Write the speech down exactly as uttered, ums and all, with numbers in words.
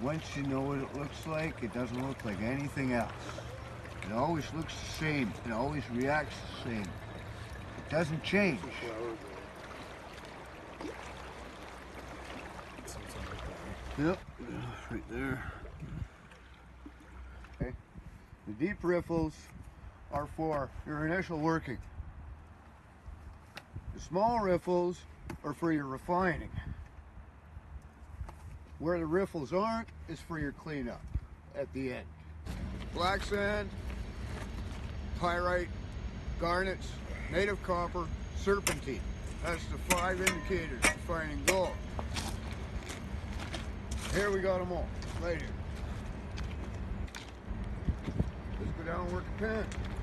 once you know what it looks like, it doesn't look like anything else. It always looks the same. It always reacts the same. It doesn't change. Yep, right there. Okay. The deep riffles are for your initial working. The small riffles are for your refining. Where the riffles aren't is for your cleanup at the end. Black sand, pyrite, garnets, native copper, serpentine. That's the five indicators for finding gold. Here we got them all, right here. Let's go down and work the pan.